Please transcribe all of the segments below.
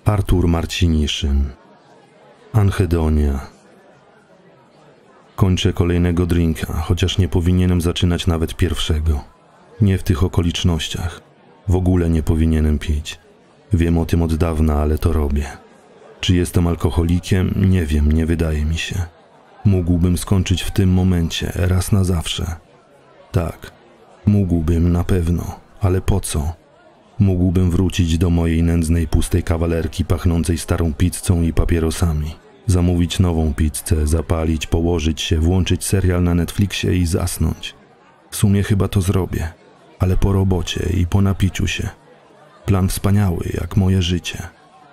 Artur Marciniszyn. Anhedonia. Kończę kolejnego drinka, chociaż nie powinienem zaczynać nawet pierwszego. Nie w tych okolicznościach. W ogóle nie powinienem pić. Wiem o tym od dawna, ale to robię. Czy jestem alkoholikiem? Nie wiem, nie wydaje mi się. Mógłbym skończyć w tym momencie, raz na zawsze. Tak, mógłbym na pewno, ale po co? Mógłbym wrócić do mojej nędznej, pustej kawalerki pachnącej starą pizzą i papierosami. Zamówić nową pizzę, zapalić, położyć się, włączyć serial na Netflixie i zasnąć. W sumie chyba to zrobię, ale po robocie i po napiciu się. Plan wspaniały, jak moje życie.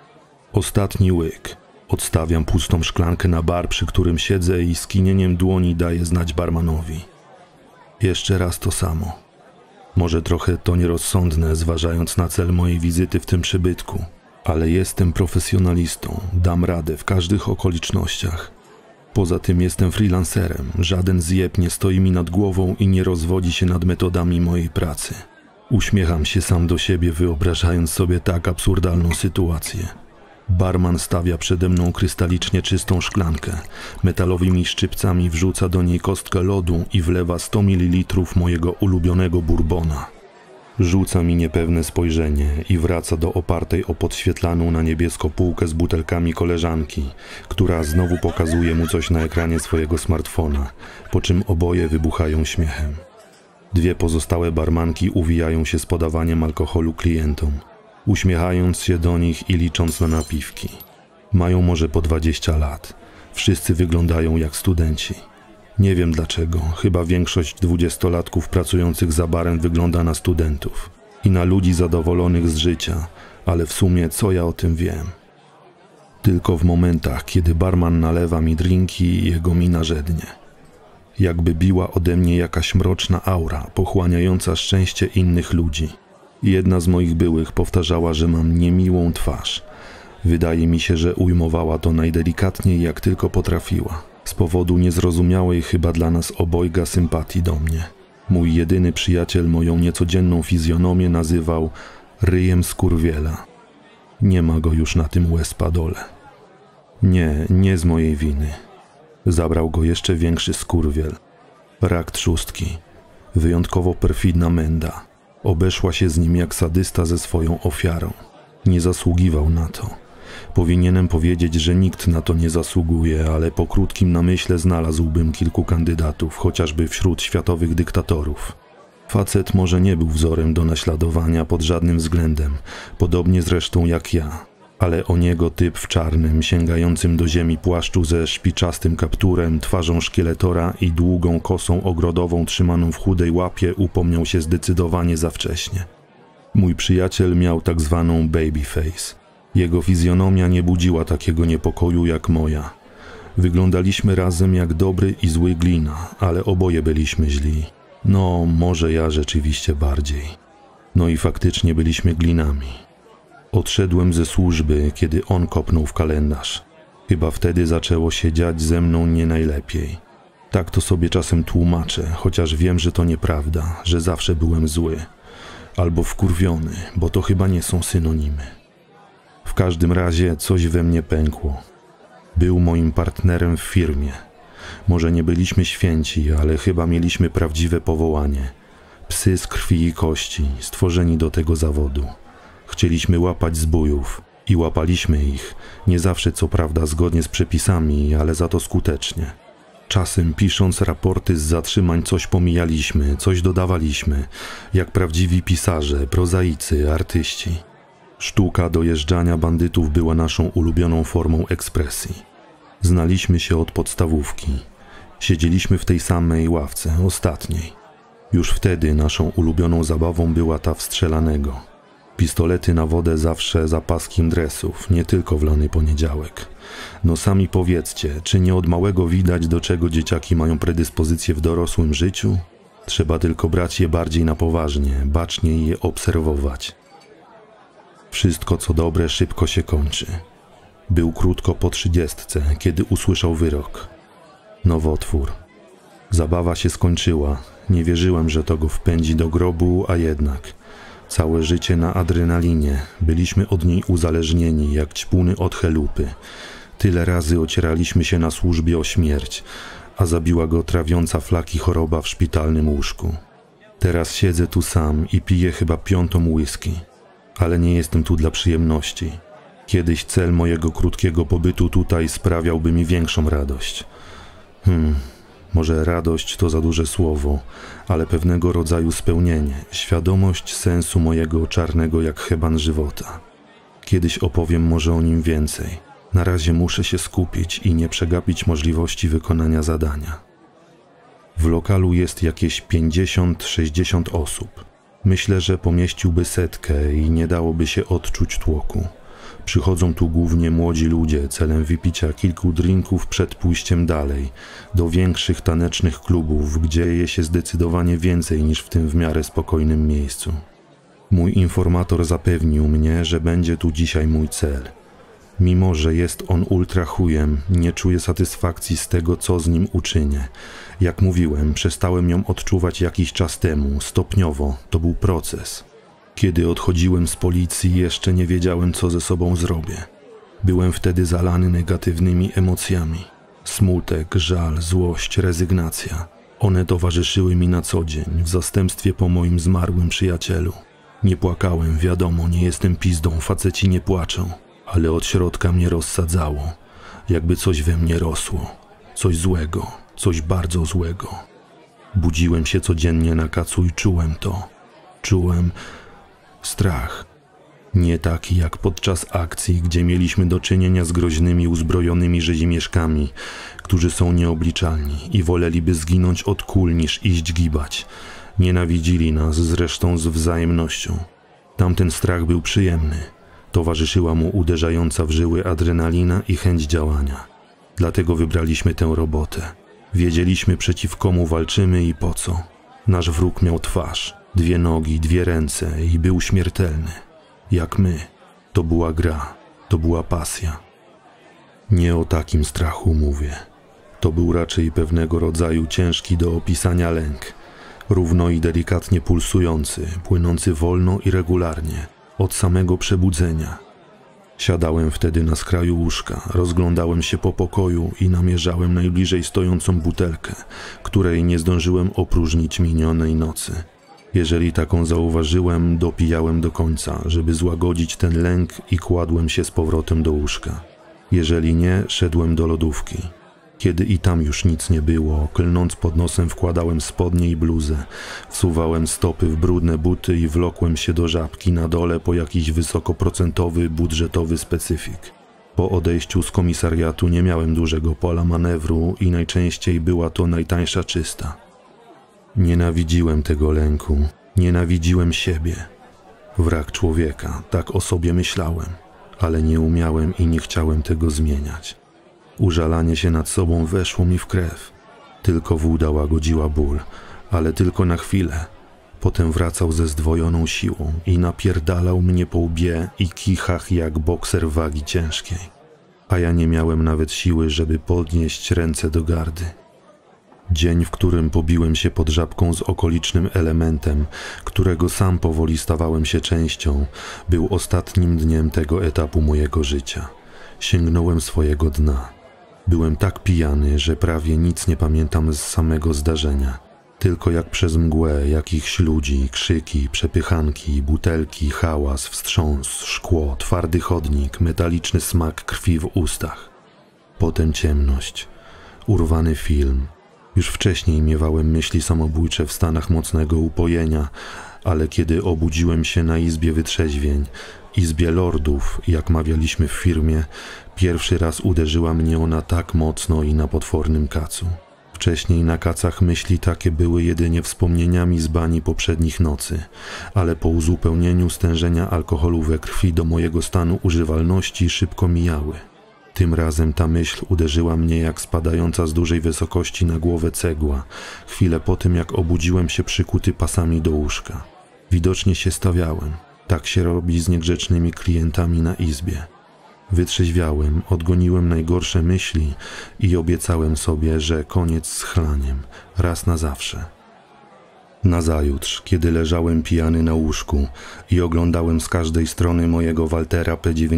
Ostatni łyk. Odstawiam pustą szklankę na bar, przy którym siedzę i skinieniem dłoni daję znać barmanowi. Jeszcze raz to samo. Może trochę to nierozsądne, zważając na cel mojej wizyty w tym przybytku, ale jestem profesjonalistą, dam radę w każdych okolicznościach. Poza tym jestem freelancerem, żaden zjeb nie stoi mi nad głową i nie rozwodzi się nad metodami mojej pracy. Uśmiecham się sam do siebie, wyobrażając sobie tak absurdalną sytuację. Barman stawia przede mną krystalicznie czystą szklankę, metalowymi szczypcami wrzuca do niej kostkę lodu i wlewa 100 ml mojego ulubionego bourbona. Rzuca mi niepewne spojrzenie i wraca do opartej o podświetlaną na niebiesko półkę z butelkami koleżanki, która znowu pokazuje mu coś na ekranie swojego smartfona, po czym oboje wybuchają śmiechem. Dwie pozostałe barmanki uwijają się z podawaniem alkoholu klientom, uśmiechając się do nich i licząc na napiwki. Mają może po 20 lat. Wszyscy wyglądają jak studenci. Nie wiem dlaczego, chyba większość 20-latków pracujących za barem wygląda na studentów i na ludzi zadowolonych z życia, ale w sumie co ja o tym wiem? Tylko w momentach, kiedy barman nalewa mi drinki, jego mina żednie. Jakby biła ode mnie jakaś mroczna aura, pochłaniająca szczęście innych ludzi. Jedna z moich byłych powtarzała, że mam niemiłą twarz. Wydaje mi się, że ujmowała to najdelikatniej, jak tylko potrafiła. Z powodu niezrozumiałej chyba dla nas obojga sympatii do mnie. Mój jedyny przyjaciel moją niecodzienną fizjonomię nazywał ryjem skurwiela. Nie ma go już na tym łez-padole. Nie z mojej winy. Zabrał go jeszcze większy skurwiel. Rak trzustki. Wyjątkowo perfidna menda. Obeszła się z nim jak sadysta ze swoją ofiarą. Nie zasługiwał na to. Powinienem powiedzieć, że nikt na to nie zasługuje, ale po krótkim namyśle znalazłbym kilku kandydatów, chociażby wśród światowych dyktatorów. Facet może nie był wzorem do naśladowania pod żadnym względem, podobnie zresztą jak ja, ale o niego typ w czarnym, sięgającym do ziemi płaszczu ze szpiczastym kapturem, twarzą szkieletora i długą kosą ogrodową trzymaną w chudej łapie upomniał się zdecydowanie za wcześnie. Mój przyjaciel miał tak zwaną babyface. Jego fizjonomia nie budziła takiego niepokoju jak moja. Wyglądaliśmy razem jak dobry i zły glina, ale oboje byliśmy źli. No, może ja rzeczywiście bardziej. No i faktycznie byliśmy glinami. Odszedłem ze służby, kiedy on kopnął w kalendarz. Chyba wtedy zaczęło się dziać ze mną nie najlepiej. Tak to sobie czasem tłumaczę, chociaż wiem, że to nieprawda, że zawsze byłem zły. Albo wkurwiony, bo to chyba nie są synonimy. W każdym razie coś we mnie pękło. Był moim partnerem w firmie. Może nie byliśmy święci, ale chyba mieliśmy prawdziwe powołanie. Psy z krwi i kości, stworzeni do tego zawodu. Chcieliśmy łapać zbójów i łapaliśmy ich, nie zawsze co prawda zgodnie z przepisami, ale za to skutecznie. Czasem pisząc raporty z zatrzymań coś pomijaliśmy, coś dodawaliśmy, jak prawdziwi pisarze, prozaicy, artyści. Sztuka dojeżdżania bandytów była naszą ulubioną formą ekspresji. Znaliśmy się od podstawówki. Siedzieliśmy w tej samej ławce, ostatniej. Już wtedy naszą ulubioną zabawą była ta w strzelanego. Pistolety na wodę zawsze za paskiem dresów, nie tylko w lany poniedziałek. No sami powiedzcie, czy nie od małego widać, do czego dzieciaki mają predyspozycje w dorosłym życiu? Trzeba tylko brać je bardziej na poważnie, baczniej je obserwować. Wszystko co dobre szybko się kończy. Był krótko po 30, kiedy usłyszał wyrok. Nowotwór. Zabawa się skończyła. Nie wierzyłem, że to go wpędzi do grobu, a jednak. Całe życie na adrenalinie, byliśmy od niej uzależnieni jak ćpuny od chelupy. Tyle razy ocieraliśmy się na służbie o śmierć, a zabiła go trawiąca flaki choroba w szpitalnym łóżku. Teraz siedzę tu sam i piję chyba 5. whisky, ale nie jestem tu dla przyjemności. Kiedyś cel mojego krótkiego pobytu tutaj sprawiałby mi większą radość. Może radość to za duże słowo, ale pewnego rodzaju spełnienie, świadomość sensu mojego czarnego jak heban żywota. Kiedyś opowiem może o nim więcej. Na razie muszę się skupić i nie przegapić możliwości wykonania zadania. W lokalu jest jakieś 50-60 osób. Myślę, że pomieściłby 100 i nie dałoby się odczuć tłoku. Przychodzą tu głównie młodzi ludzie celem wypicia kilku drinków przed pójściem dalej, do większych tanecznych klubów, gdzie je się zdecydowanie więcej niż w tym w miarę spokojnym miejscu. Mój informator zapewnił mnie, że będzie tu dzisiaj mój cel. Mimo że jest on ultra chujem, nie czuję satysfakcji z tego, co z nim uczynię. Jak mówiłem, przestałem ją odczuwać jakiś czas temu, stopniowo, to był proces. Kiedy odchodziłem z policji, jeszcze nie wiedziałem, co ze sobą zrobię. Byłem wtedy zalany negatywnymi emocjami. Smutek, żal, złość, rezygnacja. One towarzyszyły mi na co dzień, w zastępstwie po moim zmarłym przyjacielu. Nie płakałem, wiadomo, nie jestem pizdą, faceci nie płaczą. Ale od środka mnie rozsadzało, jakby coś we mnie rosło, coś złego, coś bardzo złego. Budziłem się codziennie na kacu i czułem strach. Nie taki jak podczas akcji, gdzie mieliśmy do czynienia z groźnymi, uzbrojonymi rzezimieszkami, którzy są nieobliczalni i woleliby zginąć od kul niż iść gibać. Nienawidzili nas zresztą z wzajemnością. Tamten strach był przyjemny. Towarzyszyła mu uderzająca w żyły adrenalina i chęć działania. Dlatego wybraliśmy tę robotę. Wiedzieliśmy, przeciw komu walczymy i po co. Nasz wróg miał twarz, 2 nogi, 2 ręce i był śmiertelny. Jak my. To była gra, to była pasja. Nie o takim strachu mówię. To był raczej pewnego rodzaju ciężki do opisania lęk. Równo i delikatnie pulsujący, płynący wolno i regularnie. Od samego przebudzenia. Siadałem wtedy na skraju łóżka, rozglądałem się po pokoju i namierzałem najbliżej stojącą butelkę, której nie zdążyłem opróżnić minionej nocy. Jeżeli taką zauważyłem, dopijałem do końca, żeby złagodzić ten lęk i kładłem się z powrotem do łóżka. Jeżeli nie, szedłem do lodówki. Kiedy i tam już nic nie było, klnąc pod nosem wkładałem spodnie i bluzę, wsuwałem stopy w brudne buty i wlokłem się do żabki na dole po jakiś wysokoprocentowy, budżetowy specyfik. Po odejściu z komisariatu nie miałem dużego pola manewru i najczęściej była to najtańsza czysta. Nienawidziłem tego lęku, nienawidziłem siebie. Wrak człowieka, tak o sobie myślałem, ale nie umiałem i nie chciałem tego zmieniać. Użalanie się nad sobą weszło mi w krew. Tylko woda łagodziła ból, ale tylko na chwilę. Potem wracał ze zdwojoną siłą i napierdalał mnie po łbie i kichach jak bokser wagi ciężkiej. A ja nie miałem nawet siły, żeby podnieść ręce do gardy. Dzień, w którym pobiłem się pod żabką z okolicznym elementem, którego sam powoli stawałem się częścią, był ostatnim dniem tego etapu mojego życia. Sięgnąłem swojego dna. Byłem tak pijany, że prawie nic nie pamiętam z samego zdarzenia. Tylko jak przez mgłę jakichś ludzi, krzyki, przepychanki, butelki, hałas, wstrząs, szkło, twardy chodnik, metaliczny smak krwi w ustach. Potem ciemność, urwany film. Już wcześniej miewałem myśli samobójcze w stanach mocnego upojenia, ale kiedy obudziłem się na izbie wytrzeźwień, izbie lordów, jak mawialiśmy w firmie, pierwszy raz uderzyła mnie ona tak mocno i na potwornym kacu. Wcześniej na kacach myśli takie były jedynie wspomnieniami z bani poprzednich nocy, ale po uzupełnieniu stężenia alkoholu we krwi do mojego stanu używalności szybko mijały. Tym razem ta myśl uderzyła mnie jak spadająca z dużej wysokości na głowę cegła, chwilę po tym jak obudziłem się przykuty pasami do łóżka. Widocznie się stawiałem. Tak się robi z niegrzecznymi klientami na izbie. Wytrzeźwiałem, odgoniłem najgorsze myśli i obiecałem sobie, że koniec z chlaniem, raz na zawsze. Nazajutrz, kiedy leżałem pijany na łóżku i oglądałem z każdej strony mojego Waltera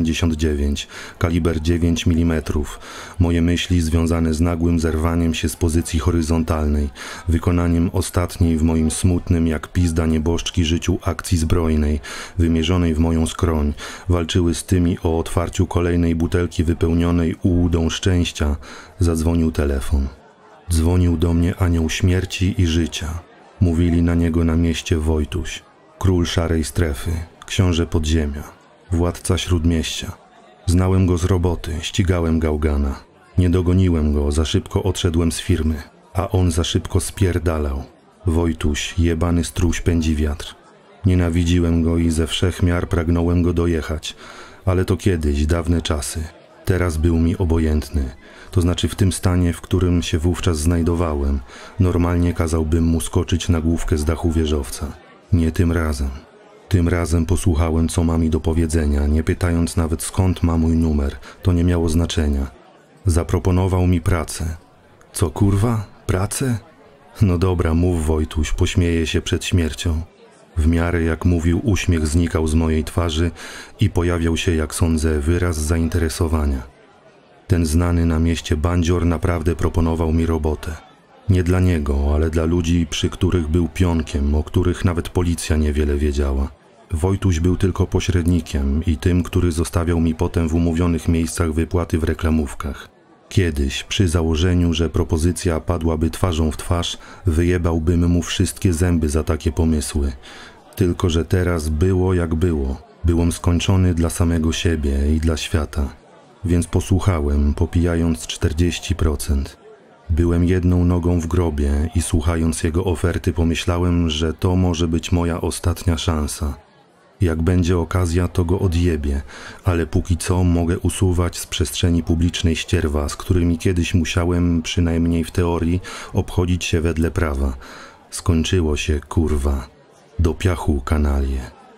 P99, kaliber 9 mm, moje myśli związane z nagłym zerwaniem się z pozycji horyzontalnej, wykonaniem ostatniej w moim smutnym jak pizda nieboszczki życiu akcji zbrojnej, wymierzonej w moją skroń, walczyły z tymi o otwarciu kolejnej butelki wypełnionej ułudą szczęścia, zadzwonił telefon. Dzwonił do mnie anioł śmierci i życia. Mówili na niego na mieście Wojtuś, król szarej strefy, książę podziemia, władca śródmieścia. Znałem go z roboty, ścigałem gałgana. Nie dogoniłem go, za szybko odszedłem z firmy, a on za szybko spierdalał. Wojtuś, jebany struś pędzi wiatr. Nienawidziłem go i ze wszech miar pragnąłem go dojechać, ale to kiedyś, dawne czasy. Teraz był mi obojętny, to znaczy w tym stanie, w którym się wówczas znajdowałem, normalnie kazałbym mu skoczyć na główkę z dachu wieżowca. Nie tym razem. Tym razem posłuchałem, co ma mi do powiedzenia, nie pytając nawet skąd ma mój numer, to nie miało znaczenia. Zaproponował mi pracę. Co kurwa? Pracę? No dobra, mów Wojtuś, pośmieję się przed śmiercią. W miarę jak mówił, uśmiech znikał z mojej twarzy i pojawiał się, jak sądzę, wyraz zainteresowania. Ten znany na mieście bandzior naprawdę proponował mi robotę. Nie dla niego, ale dla ludzi, przy których był pionkiem, o których nawet policja niewiele wiedziała. Wojtuś był tylko pośrednikiem i tym, który zostawiał mi potem w umówionych miejscach wypłaty w reklamówkach. Kiedyś, przy założeniu, że propozycja padłaby twarzą w twarz, wyjebałbym mu wszystkie zęby za takie pomysły. Tylko że teraz było jak było. Byłem skończony dla samego siebie i dla świata. Więc posłuchałem, popijając 40%. Byłem jedną nogą w grobie i słuchając jego oferty pomyślałem, że to może być moja ostatnia szansa. Jak będzie okazja, to go odjebię, ale póki co mogę usuwać z przestrzeni publicznej ścierwa, z którymi kiedyś musiałem, przynajmniej w teorii, obchodzić się wedle prawa. Skończyło się, kurwa. Do piachu, kanalie.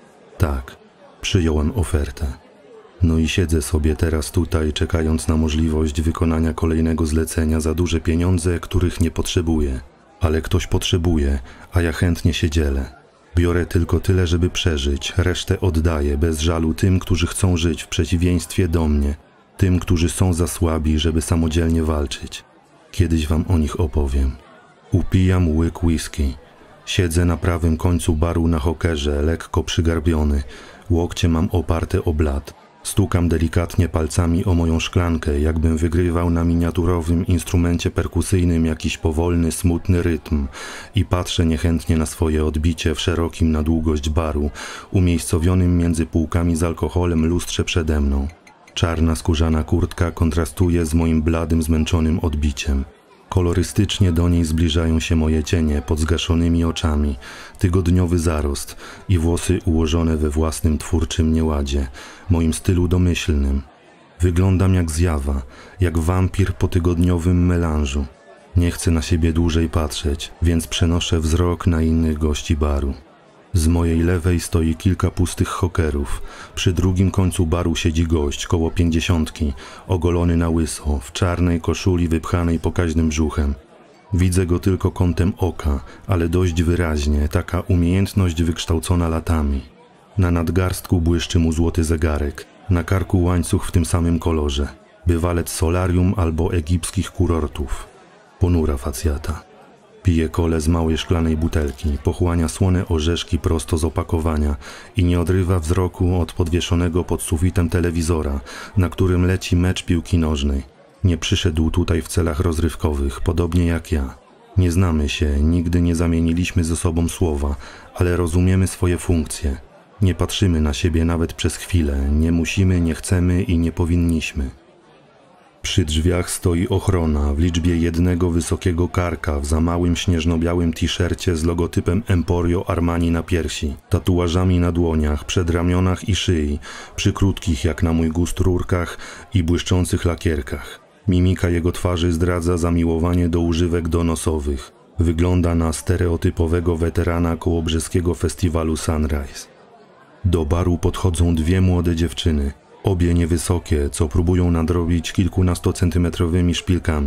Tak, przyjąłem ofertę. No i siedzę sobie teraz tutaj, czekając na możliwość wykonania kolejnego zlecenia za duże pieniądze, których nie potrzebuję. Ale ktoś potrzebuje, a ja chętnie się dzielę. Biorę tylko tyle, żeby przeżyć, resztę oddaję bez żalu tym, którzy chcą żyć w przeciwieństwie do mnie, tym, którzy są za słabi, żeby samodzielnie walczyć. Kiedyś wam o nich opowiem. Upijam łyk whisky. Siedzę na prawym końcu baru na hokerze, lekko przygarbiony. Łokcie mam oparte o blat. Stukam delikatnie palcami o moją szklankę, jakbym wygrywał na miniaturowym instrumencie perkusyjnym jakiś powolny, smutny rytm i patrzę niechętnie na swoje odbicie w szerokim na długość baru, umiejscowionym między półkami z alkoholem lustrze przede mną. Czarna skórzana kurtka kontrastuje z moim bladym, zmęczonym odbiciem. Kolorystycznie do niej zbliżają się moje cienie pod zgaszonymi oczami, tygodniowy zarost i włosy ułożone we własnym twórczym nieładzie, moim stylu domyślnym. Wyglądam jak zjawa, jak wampir po tygodniowym melanżu. Nie chcę na siebie dłużej patrzeć, więc przenoszę wzrok na innych gości baru. Z mojej lewej stoi kilka pustych hokerów. Przy drugim końcu baru siedzi gość, koło 50, ogolony na łyso, w czarnej koszuli wypchanej pokaźnym brzuchem. Widzę go tylko kątem oka, ale dość wyraźnie, taka umiejętność wykształcona latami. Na nadgarstku błyszczy mu złoty zegarek, na karku łańcuch w tym samym kolorze. Bywalec solarium albo egipskich kurortów. Ponura facjata. Pije kole z małej szklanej butelki, pochłania słone orzeszki prosto z opakowania i nie odrywa wzroku od podwieszonego pod sufitem telewizora, na którym leci mecz piłki nożnej. Nie przyszedł tutaj w celach rozrywkowych, podobnie jak ja. Nie znamy się, nigdy nie zamieniliśmy ze sobą słowa, ale rozumiemy swoje funkcje. Nie patrzymy na siebie nawet przez chwilę, nie musimy, nie chcemy i nie powinniśmy. Przy drzwiach stoi ochrona w liczbie jednego wysokiego karka w za małym śnieżno-białym t-shircie z logotypem Emporio Armani na piersi, tatuażami na dłoniach, przedramionach i szyi, przy krótkich jak na mój gust rurkach i błyszczących lakierkach. Mimika jego twarzy zdradza zamiłowanie do używek donosowych. Wygląda na stereotypowego weterana kołobrzeskiego festiwalu Sunrise. Do baru podchodzą dwie młode dziewczyny. Obie niewysokie, co próbują nadrobić kilkunastocentymetrowymi szpilkami.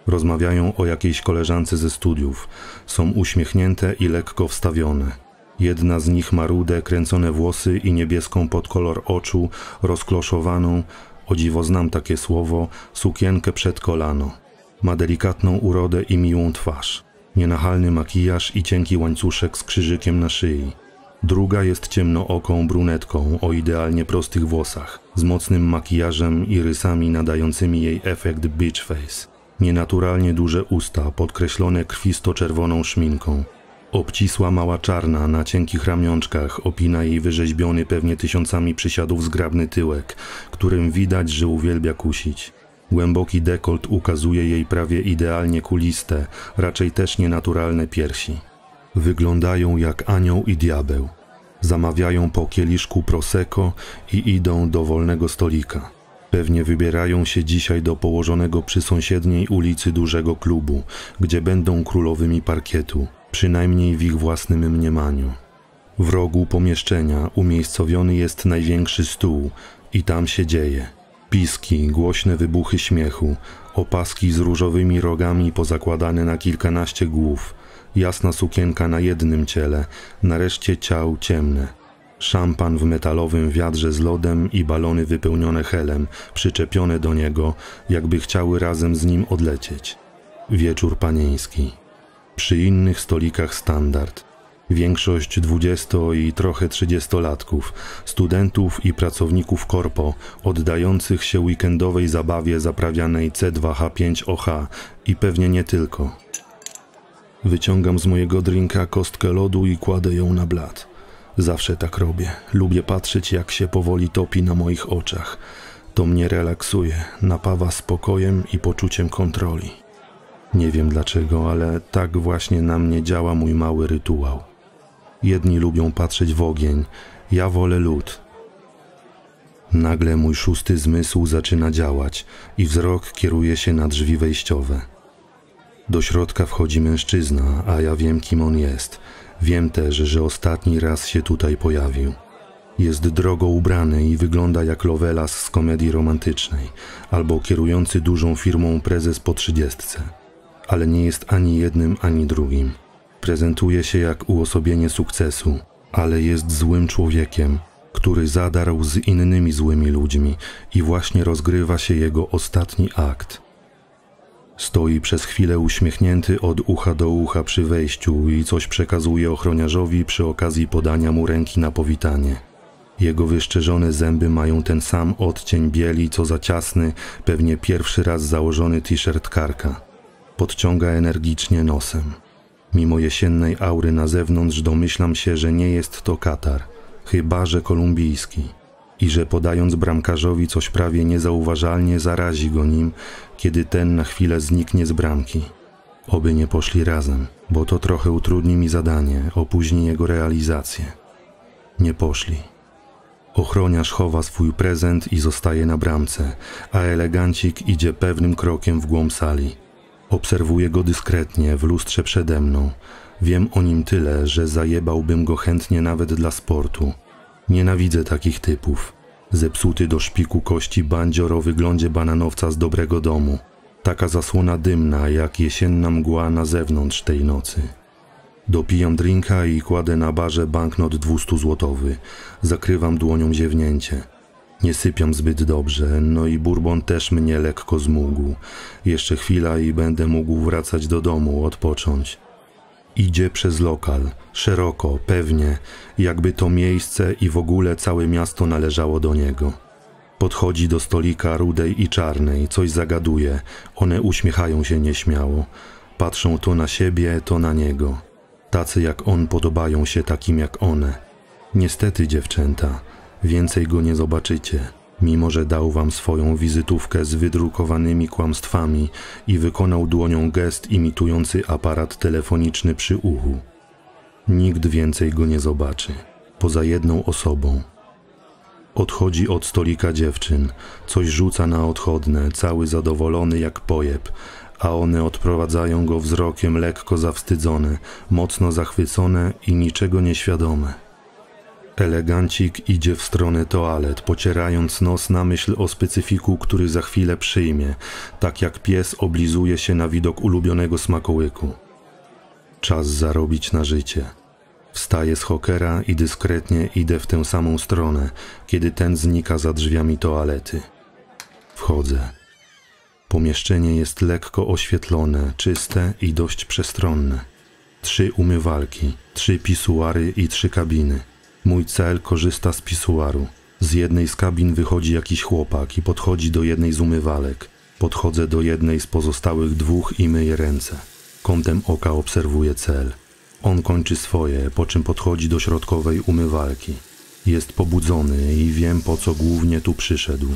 Rozmawiają o jakiejś koleżance ze studiów. Są uśmiechnięte i lekko wstawione. Jedna z nich ma rude, kręcone włosy i niebieską pod kolor oczu, rozkloszowaną, o dziwo znam takie słowo, sukienkę przed kolano. Ma delikatną urodę i miłą twarz. Nienachalny makijaż i cienki łańcuszek z krzyżykiem na szyi. Druga jest ciemnooką brunetką o idealnie prostych włosach, z mocnym makijażem i rysami nadającymi jej efekt beach face. Nienaturalnie duże usta, podkreślone krwisto-czerwoną szminką. Obcisła mała czarna na cienkich ramionczkach opina jej wyrzeźbiony pewnie tysiącami przysiadów zgrabny tyłek, którym widać, że uwielbia kusić. Głęboki dekolt ukazuje jej prawie idealnie kuliste, raczej też nienaturalne piersi. Wyglądają jak anioł i diabeł. Zamawiają po kieliszku prosecco i idą do wolnego stolika. Pewnie wybierają się dzisiaj do położonego przy sąsiedniej ulicy dużego klubu, gdzie będą królowymi parkietu, przynajmniej w ich własnym mniemaniu. W rogu pomieszczenia umiejscowiony jest największy stół i tam się dzieje. Piski, głośne wybuchy śmiechu, opaski z różowymi rogami pozakładane na kilkanaście głów, jasna sukienka na jednym ciele, na reszcie ciał ciemne. Szampan w metalowym wiadrze z lodem i balony wypełnione helem, przyczepione do niego, jakby chciały razem z nim odlecieć. Wieczór panieński. Przy innych stolikach standard. Większość 20- i trochę 30-latków, studentów i pracowników korpo, oddających się weekendowej zabawie zaprawianej C2H5OH i pewnie nie tylko. Wyciągam z mojego drinka kostkę lodu i kładę ją na blat. Zawsze tak robię. Lubię patrzeć, jak się powoli topi na moich oczach. To mnie relaksuje, napawa spokojem i poczuciem kontroli. Nie wiem dlaczego, ale tak właśnie na mnie działa mój mały rytuał. Jedni lubią patrzeć w ogień, ja wolę lód. Nagle mój szósty zmysł zaczyna działać i wzrok kieruje się na drzwi wejściowe. Do środka wchodzi mężczyzna, a ja wiem, kim on jest. Wiem też, że ostatni raz się tutaj pojawił. Jest drogo ubrany i wygląda jak Lovelas z komedii romantycznej, albo kierujący dużą firmą prezes po 30. Ale nie jest ani jednym, ani drugim. Prezentuje się jak uosobienie sukcesu, ale jest złym człowiekiem, który zadarł z innymi złymi ludźmi i właśnie rozgrywa się jego ostatni akt. Stoi przez chwilę uśmiechnięty od ucha do ucha przy wejściu i coś przekazuje ochroniarzowi przy okazji podania mu ręki na powitanie. Jego wyszczerzone zęby mają ten sam odcień bieli, co za ciasny, pewnie pierwszy raz założony t-shirt karka. Podciąga energicznie nosem. Mimo jesiennej aury na zewnątrz domyślam się, że nie jest to Katar, chyba że kolumbijski. I że podając bramkarzowi coś prawie niezauważalnie zarazi go nim, kiedy ten na chwilę zniknie z bramki. Oby nie poszli razem, bo to trochę utrudni mi zadanie, opóźni jego realizację. Nie poszli. Ochroniarz chowa swój prezent i zostaje na bramce, a elegancik idzie pewnym krokiem w głąb sali. Obserwuję go dyskretnie w lustrze przede mną. Wiem o nim tyle, że zajebałbym go chętnie nawet dla sportu. Nienawidzę takich typów. Zepsuty do szpiku kości bandzior o wyglądzie bananowca z dobrego domu. Taka zasłona dymna jak jesienna mgła na zewnątrz tej nocy. Dopijam drinka i kładę na barze banknot 200-złotowy. Zakrywam dłonią ziewnięcie. Nie sypiam zbyt dobrze, no i bourbon też mnie lekko zmógł. Jeszcze chwila i będę mógł wracać do domu, odpocząć. Idzie przez lokal, szeroko, pewnie, jakby to miejsce i w ogóle całe miasto należało do niego. Podchodzi do stolika rudej i czarnej, coś zagaduje, one uśmiechają się nieśmiało. Patrzą to na siebie, to na niego. Tacy jak on podobają się takim jak one. Niestety, dziewczęta, więcej go nie zobaczycie, mimo że dał wam swoją wizytówkę z wydrukowanymi kłamstwami i wykonał dłonią gest imitujący aparat telefoniczny przy uchu. Nikt więcej go nie zobaczy, poza jedną osobą. Odchodzi od stolika dziewczyn, coś rzuca na odchodne, cały zadowolony jak pojeb, a one odprowadzają go wzrokiem lekko zawstydzone, mocno zachwycone i niczego nieświadome. Elegancik idzie w stronę toalet, pocierając nos na myśl o specyfiku, który za chwilę przyjmie, tak jak pies oblizuje się na widok ulubionego smakołyku. Czas zarobić na życie. Wstaję z hokera i dyskretnie idę w tę samą stronę, kiedy ten znika za drzwiami toalety. Wchodzę. Pomieszczenie jest lekko oświetlone, czyste i dość przestronne. 3 umywalki, 3 pisuary i 3 kabiny. Mój cel korzysta z pisuaru. Z jednej z kabin wychodzi jakiś chłopak i podchodzi do jednej z umywalek. Podchodzę do jednej z pozostałych 2 i myję ręce. Kątem oka obserwuję cel. On kończy swoje, po czym podchodzi do środkowej umywalki. Jest pobudzony i wiem, po co głównie tu przyszedł.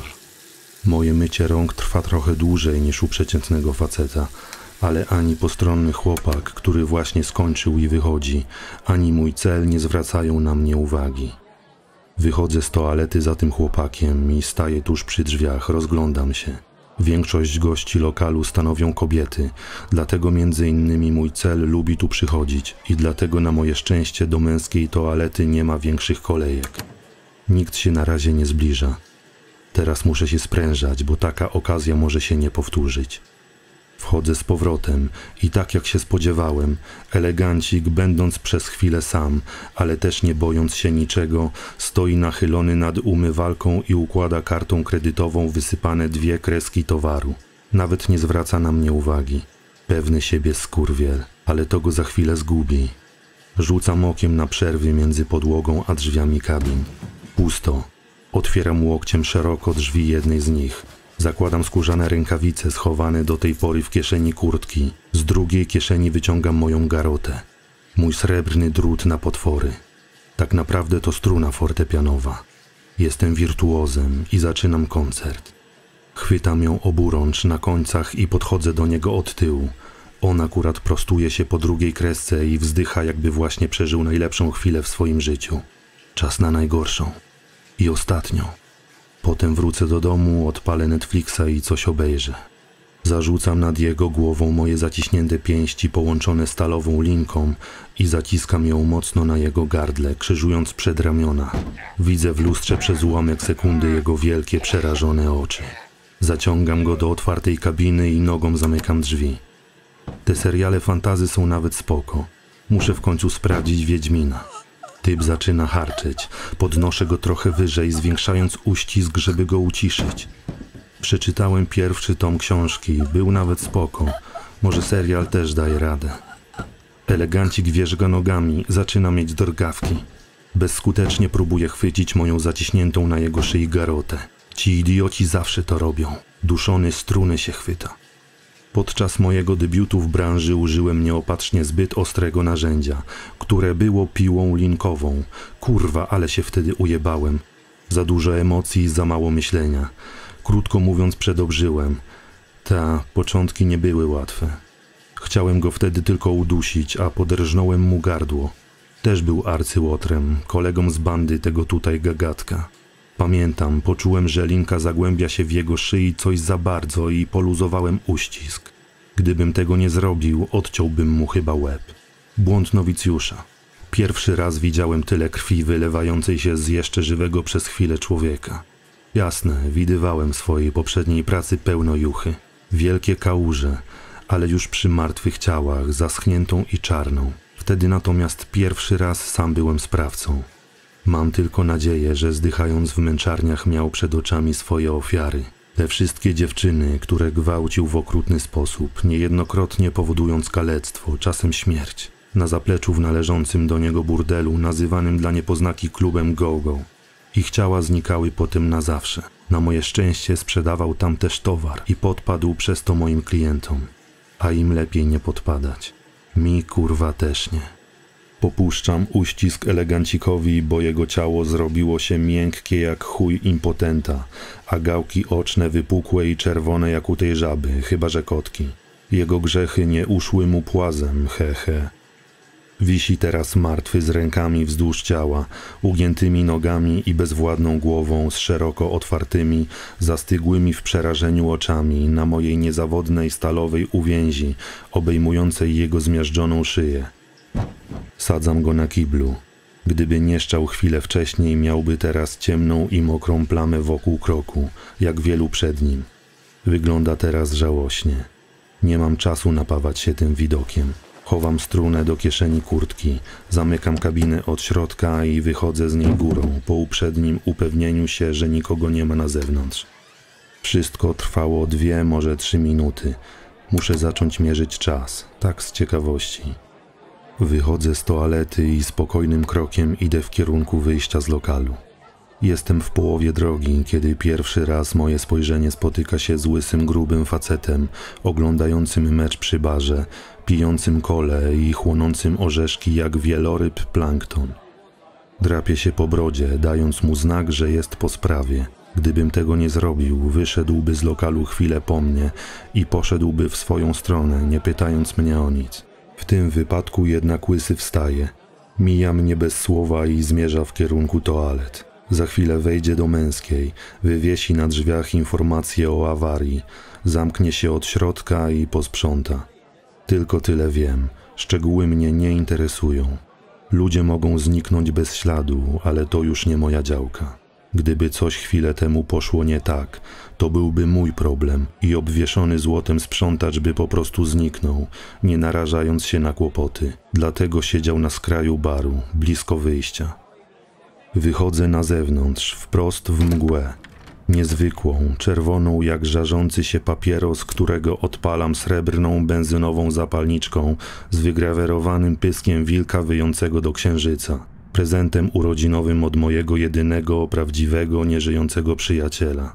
Moje mycie rąk trwa trochę dłużej niż u przeciętnego faceta, ale ani postronny chłopak, który właśnie skończył i wychodzi, ani mój cel nie zwracają na mnie uwagi. Wychodzę z toalety za tym chłopakiem i staję tuż przy drzwiach, rozglądam się. Większość gości lokalu stanowią kobiety, dlatego między innymi mój cel lubi tu przychodzić i dlatego na moje szczęście do męskiej toalety nie ma większych kolejek. Nikt się na razie nie zbliża. Teraz muszę się sprężać, bo taka okazja może się nie powtórzyć. Wchodzę z powrotem i tak jak się spodziewałem, elegancik, będąc przez chwilę sam, ale też nie bojąc się niczego, stoi nachylony nad umywalką i układa kartą kredytową wysypane 2 kreski towaru. Nawet nie zwraca na mnie uwagi. Pewny siebie skurwiel, ale to go za chwilę zgubi. Rzucam okiem na przerwy między podłogą a drzwiami kabin. Pusto. Otwieram łokciem szeroko drzwi jednej z nich. Zakładam skórzane rękawice schowane do tej pory w kieszeni kurtki. Z drugiej kieszeni wyciągam moją garotę. Mój srebrny drut na potwory. Tak naprawdę to struna fortepianowa. Jestem wirtuozem i zaczynam koncert. Chwytam ją oburącz na końcach i podchodzę do niego od tyłu. On akurat prostuje się po drugiej kresce i wzdycha, jakby właśnie przeżył najlepszą chwilę w swoim życiu. Czas na najgorszą. I ostatnią. Potem wrócę do domu, odpalę Netflixa i coś obejrzę. Zarzucam nad jego głową moje zaciśnięte pięści połączone stalową linką i zaciskam ją mocno na jego gardle, krzyżując przedramiona. Widzę w lustrze przez ułamek sekundy jego wielkie, przerażone oczy. Zaciągam go do otwartej kabiny i nogą zamykam drzwi. Te seriale fantasy są nawet spoko. Muszę w końcu sprawdzić Wiedźmina. Typ zaczyna harczeć. Podnoszę go trochę wyżej, zwiększając uścisk, żeby go uciszyć. Przeczytałem pierwszy tom książki, był nawet spoko. Może serial też daje radę. Elegancik wierzga nogami, zaczyna mieć drgawki. Bezskutecznie próbuje chwycić moją zaciśniętą na jego szyi garotę. Ci idioci zawsze to robią. Duszony struny się chwyta. Podczas mojego debiutu w branży użyłem nieopatrznie zbyt ostrego narzędzia, które było piłą linkową. Kurwa, ale się wtedy ujebałem. Za dużo emocji, za mało myślenia. Krótko mówiąc, przedobrzyłem. Początki nie były łatwe. Chciałem go wtedy tylko udusić, a poderżnąłem mu gardło. Też był arcyłotrem, kolegą z bandy tego tutaj gagatka. Pamiętam, poczułem, że linka zagłębia się w jego szyi coś za bardzo i poluzowałem uścisk. Gdybym tego nie zrobił, odciąłbym mu chyba łeb. Błąd nowicjusza. Pierwszy raz widziałem tyle krwi wylewającej się z jeszcze żywego przez chwilę człowieka. Jasne, widywałem w swojej poprzedniej pracy pełno juchy. Wielkie kałuże, ale już przy martwych ciałach, zaschniętą i czarną. Wtedy natomiast pierwszy raz sam byłem sprawcą. Mam tylko nadzieję, że zdychając w męczarniach miał przed oczami swoje ofiary. Te wszystkie dziewczyny, które gwałcił w okrutny sposób, niejednokrotnie powodując kalectwo, czasem śmierć. Na zapleczu w należącym do niego burdelu, nazywanym dla niepoznaki klubem Go-Go. Ich ciała znikały potem na zawsze. Na moje szczęście sprzedawał tam też towar i podpadł przez to moim klientom. A im lepiej nie podpadać. Mi kurwa też nie. Popuszczam uścisk elegancikowi, bo jego ciało zrobiło się miękkie jak chuj impotenta, a gałki oczne wypukłe i czerwone jak u tej żaby, chyba że kotki. Jego grzechy nie uszły mu płazem, he. Wisi teraz martwy z rękami wzdłuż ciała, ugiętymi nogami i bezwładną głową z szeroko otwartymi, zastygłymi w przerażeniu oczami na mojej niezawodnej stalowej uwięzi, obejmującej jego zmiażdżoną szyję. Sadzam go na kiblu. Gdyby nie szczał chwilę wcześniej, miałby teraz ciemną i mokrą plamę wokół kroku, jak wielu przed nim. Wygląda teraz żałośnie. Nie mam czasu napawać się tym widokiem. Chowam strunę do kieszeni kurtki, zamykam kabinę od środka i wychodzę z niej górą, po uprzednim upewnieniu się, że nikogo nie ma na zewnątrz. Wszystko trwało 2, może 3 minuty. Muszę zacząć mierzyć czas, tak z ciekawości. Wychodzę z toalety i spokojnym krokiem idę w kierunku wyjścia z lokalu. Jestem w połowie drogi, kiedy pierwszy raz moje spojrzenie spotyka się z łysym, grubym facetem, oglądającym mecz przy barze, pijącym kolę i chłonącym orzeszki jak wieloryb plankton. Drapie się po brodzie, dając mu znak, że jest po sprawie. Gdybym tego nie zrobił, wyszedłby z lokalu chwilę po mnie i poszedłby w swoją stronę, nie pytając mnie o nic. W tym wypadku jednak łysy wstaje. Mija mnie bez słowa i zmierza w kierunku toalet. Za chwilę wejdzie do męskiej, wywiesi na drzwiach informację o awarii, zamknie się od środka i posprząta. Tylko tyle wiem, szczegóły mnie nie interesują. Ludzie mogą zniknąć bez śladu, ale to już nie moja działka. Gdyby coś chwilę temu poszło nie tak, to byłby mój problem i obwieszony złotem sprzątacz by po prostu zniknął, nie narażając się na kłopoty. Dlatego siedział na skraju baru, blisko wyjścia. Wychodzę na zewnątrz, wprost w mgłę. Niezwykłą, czerwoną jak żarzący się papieros, którego odpalam srebrną, benzynową zapalniczką z wygrawerowanym pyskiem wilka wyjącego do księżyca. Prezentem urodzinowym od mojego jedynego, prawdziwego, nieżyjącego przyjaciela.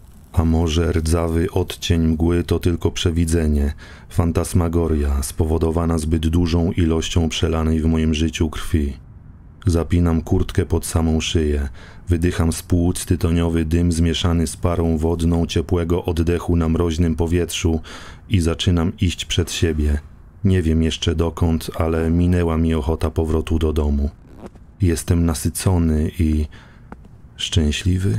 A może rdzawy odcień mgły to tylko przewidzenie, fantasmagoria spowodowana zbyt dużą ilością przelanej w moim życiu krwi. Zapinam kurtkę pod samą szyję, wydycham z płuc tytoniowy dym zmieszany z parą wodną ciepłego oddechu na mroźnym powietrzu i zaczynam iść przed siebie. Nie wiem jeszcze dokąd, ale minęła mi ochota powrotu do domu. Jestem nasycony i szczęśliwy.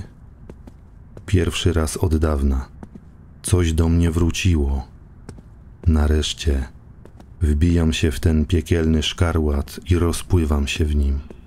Pierwszy raz od dawna. Coś do mnie wróciło. Nareszcie wbijam się w ten piekielny szkarłat i rozpływam się w nim.